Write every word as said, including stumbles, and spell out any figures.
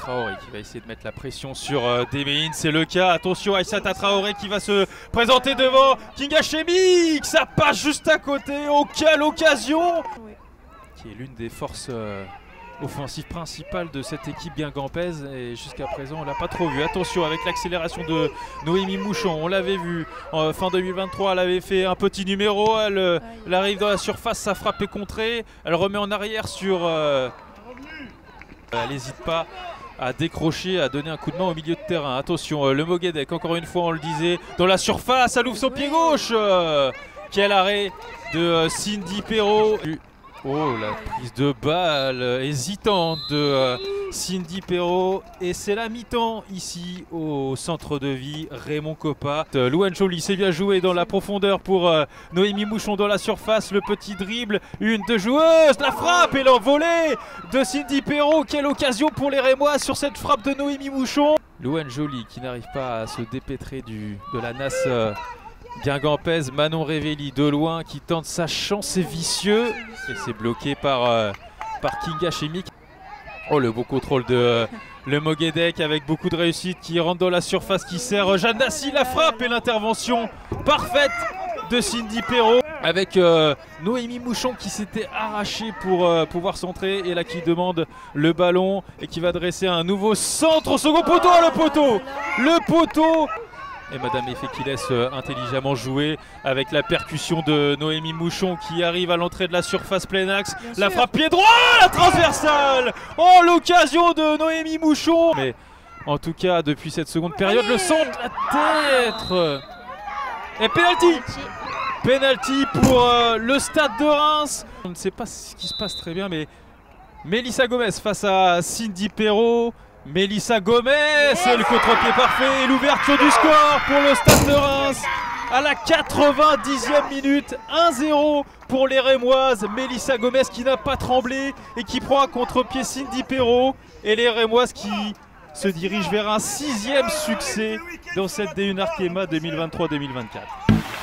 Traoré qui va essayer de mettre la pression sur euh, Demehin, c'est le cas. Attention, Aïssata Traoré qui va se présenter devant Kinga Chemik, ça passe juste à côté. Oh, quelle occasion! Qui est l'une des forces euh, offensives principales de cette équipe guingampaise, et jusqu'à présent on l'a pas trop vu. Attention avec l'accélération de Noémie Mouchon, on l'avait vu en fin deux mille vingt-trois, elle avait fait un petit numéro, elle, euh, elle arrive dans la surface, sa frappe est contrée, elle remet en arrière sur... Euh, elle n'hésite pas à décrocher, à donner un coup de main au milieu de terrain. Attention, euh, le Moguedec, encore une fois on le disait, dans la surface, elle ouvre son pied gauche. euh, Quel arrêt de euh, Cindy Perrault. Oh, la prise de balle hésitante de euh, Cindy Perrault. Et c'est la mi-temps ici au centre de vie Raymond Coppa. Euh, Louane Joly, c'est bien joué dans la profondeur pour euh, Noémie Mouchon dans la surface. Le petit dribble, une, deux joueuses, la frappe et l'envolée de Cindy Perrault. Quelle occasion pour les Rémois sur cette frappe de Noémie Mouchon. Louane Joly qui n'arrive pas à se dépêtrer du, de la nasse euh, guingampaise. Manon Révelli de loin qui tente sa chance, c'est vicieux et c'est bloqué par, euh, par Kinga Chemik. Oh, le beau contrôle de euh, le Moguedec avec beaucoup de réussite qui rentre dans la surface, qui sert Jeanne Dassy, la frappe et l'intervention parfaite de Cindy Perrault avec euh, Noémie Mouchon qui s'était arrachée pour euh, pouvoir centrer, et là qui demande le ballon et qui va dresser un nouveau centre au second poteau. Le poteau, le poteau. Et Madame Effet qui laisse euh, intelligemment jouer avec la percussion de Noémie Mouchon qui arrive à l'entrée de la surface plein axe. Bien la sûr. Frappe pied droit, la transversale. Oh, l'occasion de Noémie Mouchon. Mais en tout cas, depuis cette seconde période, allez, le centre, la tête. Et penalty. Penalty pour euh, le Stade de Reims. On ne sait pas ce qui se passe très bien, mais Mélissa Gomez face à Cindy Perrault. Mélissa Gomez, c'est le contre-pied parfait et l'ouverture du score pour le Stade de Reims à la quatre-vingt-dixième minute. un zéro pour les Rémoises. Mélissa Gomez qui n'a pas tremblé et qui prend un contre-pied Cindy Perrault, et les Rémoises qui se dirigent vers un sixième succès dans cette D un Arkema deux mille vingt-trois deux mille vingt-quatre.